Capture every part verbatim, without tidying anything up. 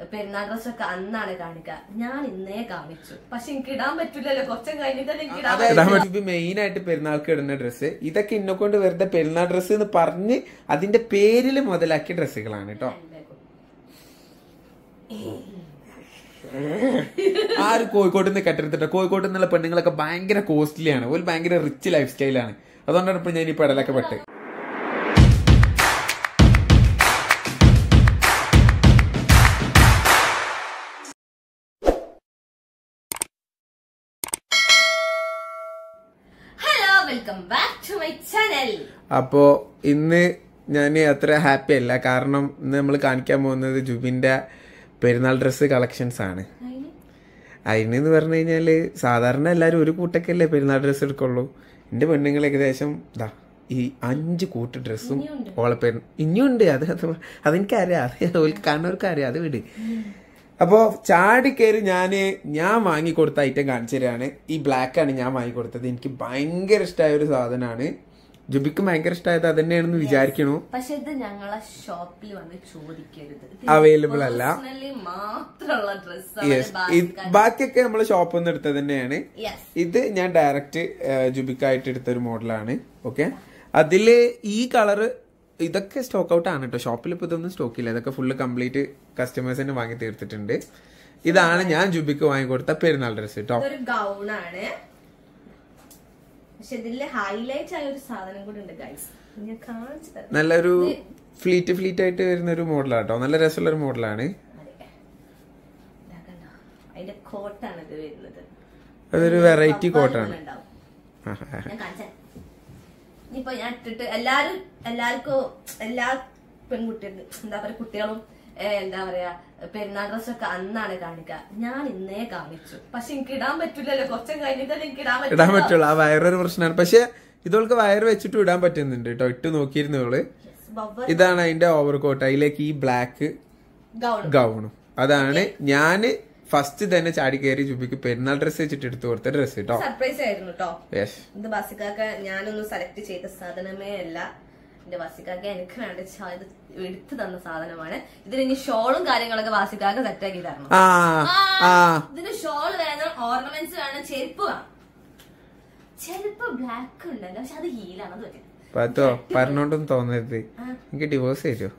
പെരുന്നാൾ ഡ്രസ്സൊക്കെ അന്നാണ് കാണിക്കുക. ഞാൻ ഇന്നേ കാണിച്ചു, പക്ഷെ എനിക്ക് ഇടാൻ പറ്റില്ലല്ലോ, കുറച്ചും കഴിഞ്ഞിട്ടല്ലേ എനിക്ക് ഇടാൻ പറ്റും. മെയിൻ ആയിട്ട് പെരുന്നാൾക്ക് ഇടുന്ന ഡ്രസ്സ് ഇതൊക്കെ ഇന്നെ കൊണ്ട് വെറുതെ പെരുന്നാൾ ഡ്രസ്സ് എന്ന് പറഞ്ഞ് അതിന്റെ പേരിൽ മുതലാക്കിയ ഡ്രസ്സുകളാണ് കേട്ടോ. ആര് കോഴിക്കോട്ട് നിന്ന് കെട്ടെടുത്തിട്ടോ? കോഴിക്കോട്ട് നിന്നുള്ള പെണ്ണുങ്ങളൊക്കെ ഭയങ്കര കോസ്റ്റ്ലി ആണ്, ഒരു ഭയങ്കര റിച്ച് ലൈഫ് സ്റ്റൈലാണ്. അതുകൊണ്ടാണ് ഇപ്പൊ ഞാൻ ഈ പെടലൊക്കെ പെട്ട്. Hello, welcome back to my channel. അപ്പോ ഇന്ന് ഞാൻ അത്ര ഹാപ്പി അല്ല, കാരണം ഇന്ന് നമ്മൾ കാണിക്കാൻ പോകുന്നത് ജുബിന്റെ പെരുന്നാൾ ഡ്രസ്സ് കളക്ഷൻസ് ആണ്. അതിനെന്ന് പറഞ്ഞു കഴിഞ്ഞാല് സാധാരണ എല്ലാരും ഒരു കൂട്ടൊക്കെയല്ലേ പെരുന്നാൾ ഡ്രസ്സ് എടുക്കുള്ളൂ. എന്റെ പെണ്ണുങ്ങൾ ഏകദേശം ഇതാ ഈ അഞ്ച് കൂട്ട് ഡ്രസ്സും ഓളെ പെരു ഇനിയുണ്ട്. അത് അതെനിക്കറിയാം, അത് ഓൾക്ക് കാണുന്നവർക്ക് അറിയാം, അത് വിട്. അപ്പോ ചാടിക്കയറി ഞാന് ഞാൻ വാങ്ങിക്കൊടുത്ത ഐറ്റം കാണിച്ചു തരാണ്. ഈ ബ്ലാക്ക് ആണ് ഞാൻ വാങ്ങിക്കൊടുത്തത്. എനിക്ക് ഭയങ്കര ഇഷ്ടമായ ഒരു സാധനമാണ്. ജുബിക്ക് ഭയങ്കര ഇഷ്ടമായത് അത് തന്നെയാണെന്ന് വിചാരിക്കണു. പക്ഷെ ഇത് ഞങ്ങളെ ഷോപ്പിൽ വന്ന് ചോദിക്കരുത്, അവൈലബിൾ അല്ല. യെസ്, ബാക്കിയൊക്കെ നമ്മള് ഷോപ്പിൽ നിന്ന് എടുത്തത് തന്നെയാണ്. ഇത് ഞാൻ ഡയറക്റ്റ് ജുബിക്കായിട്ട് എടുത്തൊരു മോഡലാണ്. ഓക്കെ, അതില് ഈ കളറ് ഇതൊക്കെ സ്റ്റോക്ക് ഔട്ട് ആണ് കേട്ടോ. ഷോപ്പിൽ ഇപ്പൊ ഇതൊന്നും സ്റ്റോക്ക് ഇല്ല, ഇതൊക്കെ ഫുള്ള് കംപ്ലീറ്റ് കസ്റ്റമേഴ്സ് തന്നെ വാങ്ങി തീർത്തിട്ടുണ്ട്. ഇതാണ് ഞാൻ ജുബിക്ക് വാങ്ങിക്കൊടുത്ത പെരുന്നാൾ ഡ്രസ് കേട്ടോ. ഗൗണാണ്, പക്ഷെ ഇതില് ഹൈലൈറ്റ് ആയ ഒരു സാധനം കൂടി ഉണ്ട് ഗൈസ്. ഞാൻ കാണിച്ചു തരാം. നല്ലൊരു ഫ്ലീറ്റ് ഫ്ലീറ്റ് ആയിട്ട് വരുന്ന ഒരു മോഡലാണ് കേട്ടോ. നല്ല രസമുള്ള ഒരു മോഡലാണ്. അതിന്റെ കോട്ടാണ് ഇത് വരുന്നത്. അതൊരു വെറൈറ്റി കോട്ടാണ്. ഇനിയിപ്പോ ഞാൻ ഇട്ടിട്ട് എല്ലാരും എല്ലാവർക്കും എല്ലാ പെൺകുട്ടികളും എന്താ പറയാ കുട്ടികളും എന്താ പറയാ പെരുന്നാൾ ഡ്രസ്സൊക്കെ അന്നാണ് കാണിക്കുക. ഞാൻ ഇന്നേ കാണിച്ചു, പക്ഷെ എനിക്ക് ഇടാൻ പറ്റില്ലല്ലോ, കുറച്ചും കഴിഞ്ഞിട്ടല്ലേ എനിക്ക് ഇടാൻ ഇടാൻ പറ്റുള്ളൂ. ആ വയറൊരു പ്രശ്നമാണ്. പക്ഷെ ഇതോൾക്ക് വയറ് വെച്ചിട്ടും ഇടാൻ പറ്റുന്നുണ്ട് കേട്ടോ. ഇട്ട് നോക്കിയിരുന്നോള്. ഇതാണ് അതിന്റെ ഓവർ കോട്ട്, അതിലേക്ക് ഈ ബ്ലാക്ക് ഗൗണും. അതാണ് ഞാന് ഫസ്റ്റ് തന്നെ ചാടി കയറി ജുബിക്ക് പെരുന്നാൾ ഡ്രസ് വെച്ചിട്ട് എടുത്തു കൊടുത്ത ഡ്രസ് കേട്ടോ. സർപ്രൈസ് ആയിരുന്നു കേട്ടോ. ഇത് ബസിക്കാക്ക ഞാനൊന്നും സെലക്ട് ചെയ്ത സാധനമേ അല്ല. എന്റെ വാസിക്കാക്ക എനിക്ക് വേണ്ട ഇത് എടുത്തു തന്ന സാധനമാണ്. ഇതിന് ഇനി ഷോളും കാര്യങ്ങളൊക്കെ വാസിക്കാക്ക സെറ്റാക്കി തരണം. ഇതിന് ഷോൾ വേണം, ഓർണമെന്റ്സ് വേണം, ചെരുപ്പ് വേണം. ചെരുപ്പ് ബ്ലാക്ക് ഉണ്ടല്ലോ, പക്ഷെ അത് ഹീലാണ്. അത് പറ്റും പത്തോ പറഞ്ഞോണ്ടൊന്നും തോന്നരുത്. എനിക്ക് ഡിവോഴ്സ് തരുമോ?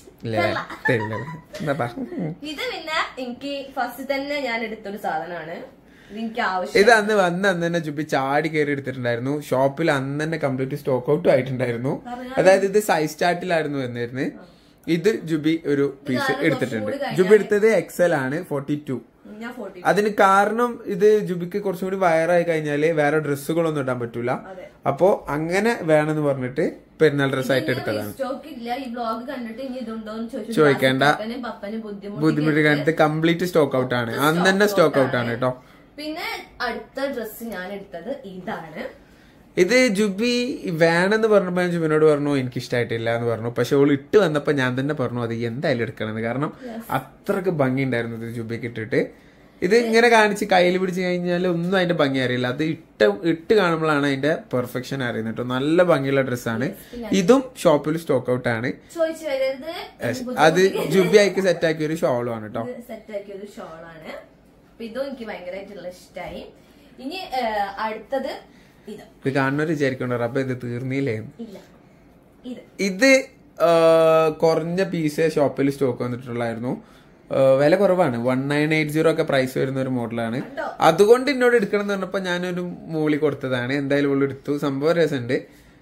ഇത് പിന്നെ എനിക്ക് ഫസ്റ്റ് തന്നെ ഞാൻ എടുത്തൊരു സാധനമാണ്. ഇത് അന്ന് വന്ന് അന്ന് തന്നെ ജുബി ചാടി കയറി എടുത്തിട്ടുണ്ടായിരുന്നു. ഷോപ്പിൽ അന്ന് തന്നെ കംപ്ലീറ്റ് സ്റ്റോക്ക് ഔട്ടും ആയിട്ടുണ്ടായിരുന്നു. അതായത് ഇത് സൈസ് ചാർട്ടിലായിരുന്നു വന്നിരുന്നത്. ഇത് ജുബി ഒരു പീസ് എടുത്തിട്ടുണ്ട്. ജുബി എടുത്തത് എക്സൽ ആണ്, ഫോർട്ടി ടു. അതിന് കാരണം ഇത് ജുബിക്ക് കുറച്ചും കൂടി വയറായി കഴിഞ്ഞാല് വേറെ ഡ്രസ്സുകളൊന്നും ഇടാൻ പറ്റൂല. അപ്പോ അങ്ങനെ വേണമെന്ന് പറഞ്ഞിട്ട് പെരുന്നാൾ ഡ്രസ് ആയിട്ട് എടുത്തതാണ്. ചോദിക്കേണ്ട ബുദ്ധിമുട്ട് കാലത്ത് കംപ്ലീറ്റ് സ്റ്റോക്ക് ഔട്ട് ആണ്. അന്ന് തന്നെ സ്റ്റോക്ക് ഔട്ട് ആണ് കേട്ടോ. പിന്നെ അടുത്ത ഡ്രസ് ഞാൻ എടുത്തത് ഇതാണ്. ഇത് ജുബി വേണമെന്ന് പറഞ്ഞപ്പോ ഞാൻ ജുബിനോട് പറഞ്ഞു എനിക്ക് ഇഷ്ടമായിട്ടില്ല എന്ന് പറഞ്ഞു. പക്ഷെ ഓൾ ഇട്ട് വന്നപ്പോ ഞാൻ തന്നെ പറഞ്ഞു അത് എന്തായാലും എടുക്കണമെന്ന്. കാരണം അത്രക്ക് ഭംഗി ഉണ്ടായിരുന്നു ഇത് ജുബിക്ക് ഇട്ടിട്ട്. ഇത് ഇങ്ങനെ കാണിച്ച് കയ്യിൽ പിടിച്ച് കഴിഞ്ഞാൽ ഒന്നും അതിന്റെ ഭംഗി അറിയില്ല. അത് ഇട്ട ഇട്ട് കാണുമ്പോഴാണ് അതിന്റെ പെർഫെക്ഷൻ അറിയുന്നത് കേട്ടോ. നല്ല ഭംഗിയുള്ള ഡ്രസ്സാണ്. ഇതും ഷോപ്പിൽ സ്റ്റോക്ക് ഔട്ട് ആണ്. അത് ജുബി ആയിക്ക് സെറ്റ് ആക്കിയ ഒരു ഷോളും ആണ് കേട്ടോ. സെറ്റ് ആക്കിയ ഒരു ഷോളാണ്. ഇതും എനിക്ക് ഭയങ്കരമായിട്ടുള്ള ഇഷ്ടമായി. ഇനി അടുത്തത് ഇത് കാണുന്നവർ വിചാരിക്കണ്ടോ അപ്പൊ ഇത് തീർന്നില്ലേ? ഇത് കുറഞ്ഞ പീസ് ഷോപ്പിൽ സ്റ്റോക്ക് വന്നിട്ടുള്ളായിരുന്നു. വില കുറവാണ്, വൺ നയൻ എയ്റ്റ് സീറോ ഒക്കെ പ്രൈസ് വരുന്ന ഒരു മോഡലാണ്. അതുകൊണ്ട് എന്നോട് എടുക്കണം എന്ന് പറഞ്ഞപ്പോ ഞാനൊരു മൂളി കൊടുത്തതാണ്. എന്തായാലും ഉള്ളു എടുത്തു. സംഭവം രസമുണ്ട്.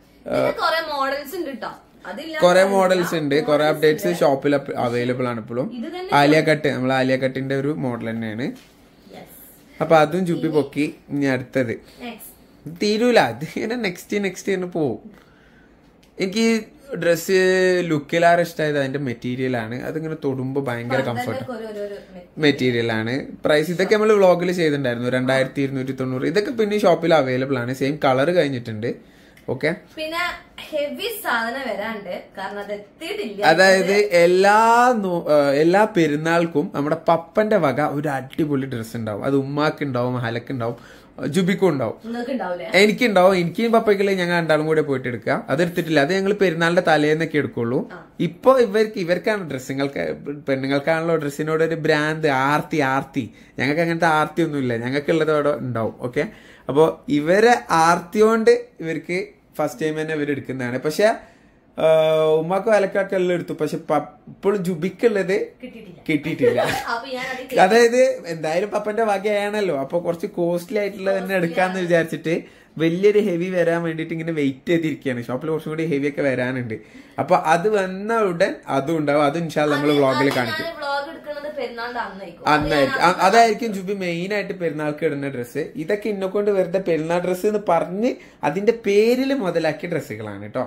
കൊറേ മോഡൽസ് ഉണ്ട്, കൊറേ അപ്ഡേറ്റ്സ് ഷോപ്പിൽ അവൈലബിൾ ആണ് ഇപ്പോഴും. ആലിയ കട്ട്, നമ്മൾ ആലിയ കട്ടിന്റെ ഒരു മോഡൽ തന്നെയാണ്. അപ്പൊ അതും ചുപ്പി പൊക്കി. ഇനി അടുത്തത് തീരൂല, അതിങ്ങനെ നെക്സ്റ്റ് നെക്സ്റ്റ് തന്നെ പോവും. എനിക്ക് ഡ്രസ്സ് ലുക്കിലാറ് ഇഷ്ടമായത് അതിന്റെ മെറ്റീരിയൽ ആണ്. അതിങ്ങനെ തൊടുമ്പോ ഭയങ്കര കംഫർട്ട് മെറ്റീരിയൽ ആണ്. പ്രൈസ് ഇതൊക്കെ നമ്മൾ വ്ളോഗിൽ ചെയ്തിട്ടുണ്ടായിരുന്നു, രണ്ടായിരത്തി ഇരുന്നൂറ്റി തൊണ്ണൂറ്. ഇതൊക്കെ പിന്നെ ഷോപ്പിൽ അവൈലബിൾ ആണ്. സെയിം കളർ കഴിഞ്ഞിട്ടുണ്ട്. ഓക്കെ. പിന്നെ ഹെവി സാധനം വരാണ്ട്, കാരണം അത് എത്തിയിട്ടില്ല. അതായത് എല്ലാ എല്ലാ പെരുന്നാൾക്കും നമ്മുടെ പപ്പന്റെ വക ഒരു അടിപൊളി ഡ്രസ്സ് ഉണ്ടാവും. അത് ഉമ്മാക്ക് ഉണ്ടാവും, ഹലക്ക് ഉണ്ടാവും, ജുബിക്കും ഉണ്ടാവും, എനിക്കുണ്ടാവും. എനിക്കും പപ്പയ്ക്കുള്ള ഞങ്ങൾ രണ്ടാളും കൂടെ പോയിട്ട് എടുക്കുക. അത് എടുത്തിട്ടില്ല, അത് ഞങ്ങൾ പെരുന്നാളിന്റെ തലേന്നൊക്കെ എടുക്കുള്ളൂ. ഇപ്പൊ ഇവർക്ക് ഇവർക്കാണ് ഡ്രസ്സുകൾക്ക്, പെണ്ണുങ്ങൾക്കാണല്ലോ ഡ്രസ്സിനോട് ഒരു ഭ്രാന്ത്, ആർത്തി ആർത്തി. ഞങ്ങൾക്ക് അങ്ങനത്തെ ആർത്തി ഒന്നുമില്ല, ഞങ്ങൾക്കുള്ളത് അവിടെ ഉണ്ടാവും. ഓക്കെ. അപ്പൊ ഇവരെ ആർത്തി കൊണ്ട് ഇവർക്ക് ഫസ്റ്റ് ടൈം തന്നെ ഇവർ എടുക്കുന്നതാണ്. പക്ഷെ ഉമ്മാക്കും അലക്കൊക്കെ എല്ലാം എടുത്തു, പക്ഷെ ഇപ്പോഴും ജുബിക്കുള്ളത് കിട്ടിയിട്ടില്ല. അതായത് എന്തായാലും പപ്പന്റെ വകയാണല്ലോ, അപ്പൊ കുറച്ച് കോസ്റ്റ്ലി ആയിട്ടുള്ളത് തന്നെ എടുക്കാന്ന് വിചാരിച്ചിട്ട് വലിയൊരു ഹെവി വരാൻ വേണ്ടിട്ട് ഇങ്ങനെ വെയിറ്റ് ചെയ്തിരിക്കുകയാണ്. ഷോപ്പിൽ കുറച്ചും കൂടി ഹെവി ഒക്കെ വരാനുണ്ട്. അപ്പൊ അത് വന്ന ഉടൻ അതും ഉണ്ടാവും. അത് ഇൻഷാല്ലാ നമ്മൾ വ്ളോഗിൽ കാണിക്കും. അന്നായിരിക്കും അതായിരിക്കും ജുബി മെയിൻ ആയിട്ട് പെരുന്നാൾക്ക് ഇടുന്ന ഡ്രസ്സ്. ഇതൊക്കെ ഇന്നെ കൊണ്ട് വെറുതെ പെരുന്നാൾ ഡ്രസ്സ് എന്ന് പറഞ്ഞ് അതിന്റെ പേരിൽ മുതലാക്കിയ ഡ്രസ്സുകളാണ് കേട്ടോ.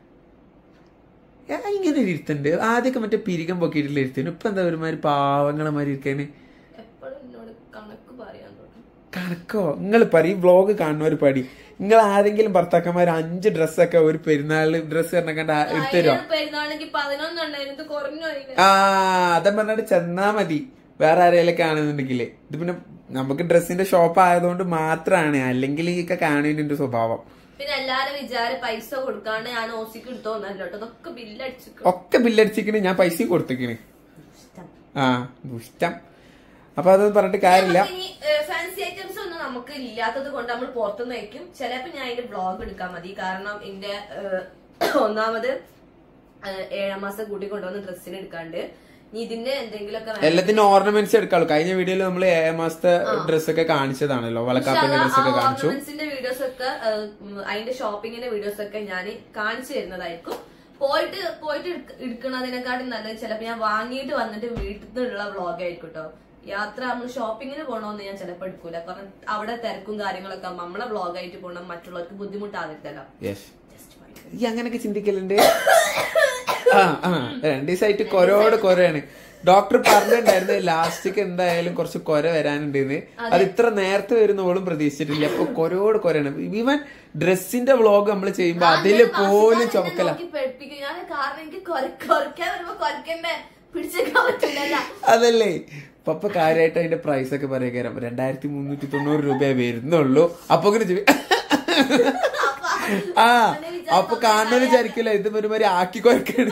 ഇങ്ങനെ ഒരു ഇരുത്തുണ്ട്. ആദ്യമൊക്കെ മറ്റേ പിരികം പൊക്കിയിട്ടുള്ള ഇരുത്തിന്, ഇപ്പൊ എന്താ ഒരുമാതിരി പാവങ്ങളെ മാതിരി ഇരിക്കാന്. കണക്കോ? നിങ്ങൾ പറയും വ്ളോഗ് കാണുന്നവർ പടി. നിങ്ങൾ ആരെങ്കിലും ഭർത്താക്കന്മാർ അഞ്ച് ഡ്രസ്സൊക്കെ ഒരു പെരുന്നാള് ഡ്രസ്സ് പറഞ്ഞ കണ്ട എടുത്തരോ? ആ അതെ പറഞ്ഞിട്ട് ചെന്നാ മതി വേറെ ആരെങ്കിലും കാണുന്നുണ്ടെങ്കിലേ. ഇത് പിന്നെ നമുക്ക് ഡ്രസ്സിന്റെ ഷോപ്പ് ആയതുകൊണ്ട് മാത്രമാണ്, അല്ലെങ്കിൽ ഇതൊക്കെ കാണുന്നതിന്റെ സ്വഭാവം. പിന്നെ എല്ലാരും വിചാരം പൈസ കൊടുക്കാണ്ട് ഞാൻ ഓസിക്ക് എടുത്തോന്നല്ലോ, അതൊക്കെ ബില്ലടിച്ചു, ഒക്കെ ബില്ലടിച്ചിക്കണ്, ഞാൻ പൈസ കൊടുത്തിക്കണ്. ആ ദുഷ്ടം. അപ്പൊ അതൊന്നും പറഞ്ഞിട്ട് കാര്യമില്ല. ഫാൻസി ഐറ്റംസ് ഒന്നും നമുക്ക് ഇല്ലാത്തത് കൊണ്ട് നമ്മൾ പുറത്തുനിന്ന് വയ്ക്കും. ചിലപ്പോ ഞാൻ അതിന്റെ വ്ളോഗ് എടുക്കാൻ മതി, കാരണം എന്റെ ഒന്നാമത് ഏഴാം മാസം കൂട്ടി കൊണ്ടുവന്ന ഡ്രസ്സിന് എടുക്കാണ്ട് ഇതിന്റെ എന്തെങ്കിലുമൊക്കെ എല്ലാത്തിന്റെ ഓർണമെന്റ്സ് എടുക്കാളൂ. കഴിഞ്ഞ വീഡിയോയിൽ നമ്മൾ ഏഴാം മാസത്തെ ഡ്രസ്സൊക്കെ കാണിച്ചതാണല്ലോ, വളക്കാപ്പിന്റെ ഡ്രസ്സൊക്കെ കാണിച്ചു. ഓർണമെന്റ്സിന്റെ വീഡിയോസ് ഒക്കെ അതിന്റെ ഷോപ്പിങ്ങിന്റെ വീഡിയോസ് ഒക്കെ ഞാൻ കാണിച്ചു തരുന്നതായിരിക്കും. പോയിട്ട് പോയിട്ട് എടുക്കുന്നതിനെക്കാട്ടും നല്ലത് ചിലപ്പോ ഞാൻ വാങ്ങിയിട്ട് വന്നിട്ട് വീട്ടിൽ നിന്നുള്ള വ്ളോഗ് ആയിരിക്കും കേട്ടോ. യാത്ര നമ്മൾ ഷോപ്പിങ്ങിന് പോകണമെന്ന് ഞാൻ ചിലപ്പോൾ എടുക്കൂല, കാരണം അവിടെ തിരക്കും കാര്യങ്ങളൊക്കെ നമ്മളെ വ്ളോഗായിട്ട് പോകണം, മറ്റുള്ളവർക്ക് ബുദ്ധിമുട്ടാവില്ലല്ലോ. ഈ അങ്ങനെയൊക്കെ ചിന്തിക്കലുണ്ട്. ആ ആ രണ്ടു ദിവസമായിട്ട് കൊരോട് കൊരയാണ്. ഡോക്ടർ പറഞ്ഞിട്ടുണ്ടായിരുന്നു ലാസ്റ്റിക്ക് എന്തായാലും കുറച്ച് കൊര വരാനുണ്ടെന്ന്. അത് ഇത്ര നേരത്തെ വരുന്നോളും പ്രതീക്ഷിച്ചിട്ടില്ല. അപ്പൊ കൊരോട് കൊരയാണ്. ഈവൻ ഡ്രസ്സിന്റെ വ്ളോഗ് നമ്മൾ ചെയ്യുമ്പോ അതില് പോലും ചുമക്കല. അതല്ലേ പപ്പ കാര്യമായിട്ട് അതിന്റെ പ്രൈസ് ഒക്കെ പറയാം. രണ്ടായിരത്തി മുന്നൂറ്റി തൊണ്ണൂറ് രൂപയെ വരുന്നുള്ളൂ. അപ്പൊ ഇങ്ങനെ ആ അപ്പൊ കാണുന്ന വിചാരിക്കില്ല ഇത് ഒരുമാതിരി ആക്കി കൊരക്കാണ്.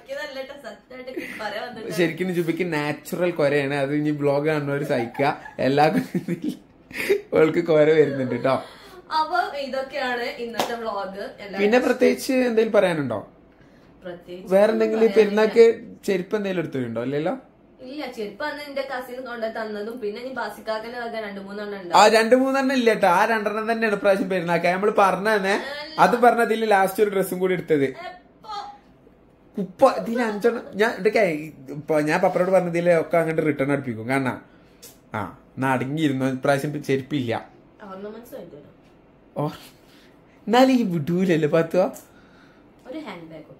ശരിക്കും ജുബിക്ക് നാച്ചുറൽ കൊരയാണ്. അത് ഇനി ബ്ലോഗ് കാണുന്നവര് സഹിക്കുക. എല്ലാ അവൾക്ക് കൊര വരുന്നുണ്ട് കേട്ടോ. അപ്പൊ ഇതൊക്കെയാണ് ഇന്നത്തെ വ്ളോഗ്. പിന്നെ പ്രത്യേകിച്ച് എന്തെങ്കിലും പറയാനുണ്ടോ? വേറെന്തെങ്കിലും പെരുന്നാക്ക് ചെരുപ്പ് എന്തെങ്കിലും എടുത്തിട്ടുണ്ടോ? അല്ലല്ലോ. ഇല്ല, ചെരുപ്പ് അന്ന് എന്റെ കസിൻ കൊണ്ട് തന്നതും പിന്നെ ഈ ബാസിക്കാക്കനെ രണ്ടു മൂന്നെണ്ണം. ആ രണ്ടു മൂന്നെണ്ണം ഇല്ല കേട്ടോ. ആ രണ്ടെണ്ണം തന്നെയാണ് പ്രാവശ്യം പെരുന്നാക്ക നമ്മള് പറഞ്ഞ തന്നെ. അത് പറഞ്ഞതിൽ ലാസ്റ്റ് ഒരു ഡ്രസ്സും കൂടി എടുത്തത്. കുപ്പ ഇതിൽ അഞ്ചെണ്ണം ഞാൻ ഇതൊക്കെ ഇപ്പൊ ഞാൻ പപ്പനോട് പറഞ്ഞതില് ഒക്കെ അങ്ങോട്ട് റിട്ടേൺ അടുപ്പിക്കും. കാരണം ആ എന്നാ അടങ്ങിയിരുന്നു. ഇപ്രാവശ്യം ചെരുപ്പില്ല. ഓ എന്നാലും ഈ വിടൂലല്ലേ പത്തുക. ഒരു ഹാൻഡ് ബാഗും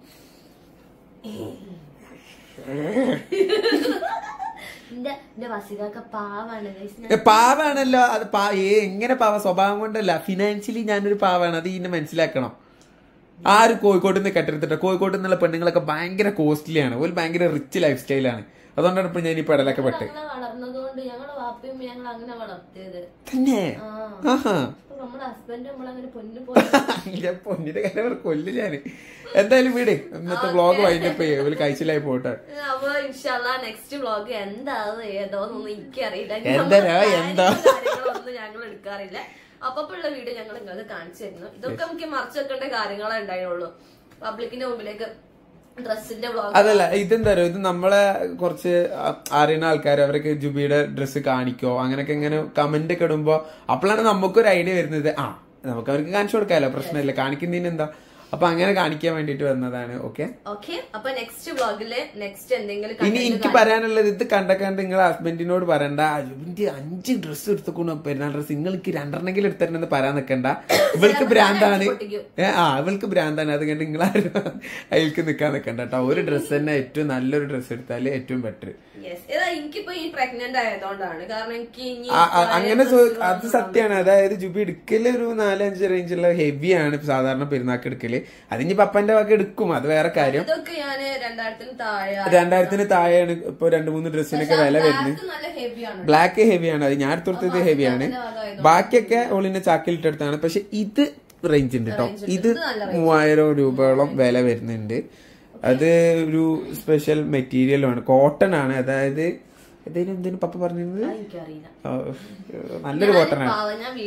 പാവാണല്ലോ. അത് എങ്ങനെ പാവ? സ്വഭാവം കൊണ്ടല്ല, ഫിനാൻഷ്യലി ഞാനൊരു പാവാണ്. അത് ഇന്നെ മനസ്സിലാക്കണം. ആര് കോഴിക്കോട്ട് നിന്ന് കെട്ടിടത്തിട്ടോ? കോഴിക്കോട്ട് നിന്നുള്ള പെണ്ണുങ്ങളൊക്കെ ഭയങ്കര കോസ്റ്റ്ലി ആണ്. ഒരു ഭയങ്കര റിച്ച് ലൈഫ് സ്റ്റൈലാണ്. അതുകൊണ്ടാണ് ഇപ്പൊ ഞാൻ ഈ പെടലൊക്കെ പെട്ട് വളർന്നതുകൊണ്ട് ഞങ്ങള് വാപ്പയും ഞങ്ങൾ അങ്ങനെ വളർത്തിയത് തന്നെ. ആഹാ നമ്മുടെ ഹസ്ബൻഡ് നമ്മളങ്ങനെ പൊന്നു പൊന്നിന്റെ കാര്യം കൊല്ലു ഞാന്. എന്തായാലും വീട് ഇന്നത്തെ വ്ളോഗ് വൈകിട്ടപ്പോ ഒരു കഴിച്ചിലായി പോട്ടെ. അപ്പൊ ഇൻഷാല്ലാ നെക്സ്റ്റ് വ്ളോഗ് എന്താവും ഏതോന്നൊന്നും എനിക്കറിയില്ല. എന്താ കാര്യങ്ങളൊന്നും ഞങ്ങൾ എടുക്കാറില്ല. അപ്പൊ ഉള്ള വീഡിയോ ഞങ്ങൾ നിങ്ങൾക്ക് കാണിച്ചു തരുന്നു. ഇതൊക്കെ നമുക്ക് മറച്ചു വെക്കേണ്ട കാര്യങ്ങളെ ഉണ്ടായുള്ളൂ. പബ്ലിക്കിന്റെ മുമ്പിലേക്ക് ഡ്രസ്സിന്റെ വ്ളോഗ് അതല്ല. ഇതെന്താ പറയുക, ഇത് നമ്മളെ കുറച്ച് അറിയുന്ന ആൾക്കാർ അവരൊക്കെ ജുബിയുടെ ഡ്രസ്സ് കാണിക്കോ അങ്ങനെയൊക്കെ ഇങ്ങനെ കമന്റ് ഒക്കെ ഇടുമ്പോ അപ്പോഴാണ് നമുക്കൊരു ഐഡിയ വരുന്നത്. ആ നമുക്ക് അവർക്ക് കാണിച്ചു കൊടുക്കാമല്ലോ, പ്രശ്നമില്ല, കാണിക്കുന്നതിന് എന്താ. അപ്പൊ അങ്ങനെ കാണിക്കാൻ വേണ്ടിട്ട് വന്നതാണ്. ഓക്കെ ഓക്കെ അപ്പൊ നെക്സ്റ്റ് വ്ളോഗില് നെക്സ്റ്റ് എന്തെങ്കിലും ഇനി എനിക്ക് പറയാനുള്ളത്, ഇത് കണ്ട കണ്ട് നിങ്ങളെ ഹസ്ബൻഡിനോട് പറയണ്ട ജുബിന്റെ അഞ്ച് ഡ്രസ്സ് എടുത്തുകൊണ്ട് പെരുന്നാൾ ഡ്രസ്സ് നിങ്ങൾക്ക് രണ്ടെണ്ണെങ്കിലും എടുത്തിട്ടുണ്ടെന്ന് പറയാൻ നിൽക്കണ്ട. ഇവൾക്ക് ഭ്രാന്താണ്. ആ ഇവൾക്ക് ഭ്രാന്താണ്. അത് കണ്ട് നിങ്ങളാരും അതിൽക്ക് നിൽക്കാൻ നിൽക്കണ്ട കേട്ടോ. ഒരു ഡ്രസ്സ് തന്നെ ഏറ്റവും നല്ലൊരു ഡ്രസ്സ് എടുത്താല് ഏറ്റവും ബെറ്റർ. എനിക്കിപ്പോ ഈ പ്രഗ്നന്റ് ആയതുകൊണ്ടാണ്. കാരണം എനിക്ക് ഇനി അങ്ങനെ അത് സത്യമാണ്. അതായത് ജുബി എടുക്കല് ഒരു നാലഞ്ച് റേഞ്ചുള്ള ഹെവിയാണ് സാധാരണ പെരുന്നാക്ക് എടുക്കല്. അതിന് പപ്പന്റെ വക എടുക്കും, അത് വേറെ കാര്യം. ഇതൊക്കെ ഞാൻ രണ്ടായിരത്തിന് താഴെ രണ്ടായിരത്തിന് താഴെയാണ് ഇപ്പൊ രണ്ട് മൂന്ന് ഡ്രസ്സിനൊക്കെ വില വരുന്നത്. ബ്ലാക്ക് ഹെവിയാണ്, അത് ഞാൻ എടുത്തൊടുത്തത് ഹെവിയാണ്. ബാക്കിയൊക്കെ ഓളിന്റെ ചാക്കിലിട്ടെടുത്താണ്. പക്ഷെ ഇത് റേഞ്ച് ഉണ്ട് കേട്ടോ. ഇത് മൂവായിരം രൂപയോളം വില വരുന്നുണ്ട്. അത് ഒരു സ്പെഷ്യൽ മെറ്റീരിയലാണ്, കോട്ടൺ ആണ്. അതായത് എന്തിനു പപ്പ പറഞ്ഞത് നല്ലൊരു കോട്ടൺ ആണ്.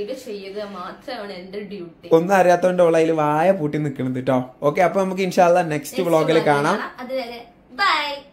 ഒന്നും അറിയാത്തോണ്ട് ഓള അതിൽ വായ പൂട്ടി നിക്കണത് കേട്ടോ. ഓക്കെ, അപ്പൊ നമുക്ക് ഇൻഷാ അല്ലാഹ് നെക്സ്റ്റ് വ്ളോഗിൽ കാണാം. ബൈ.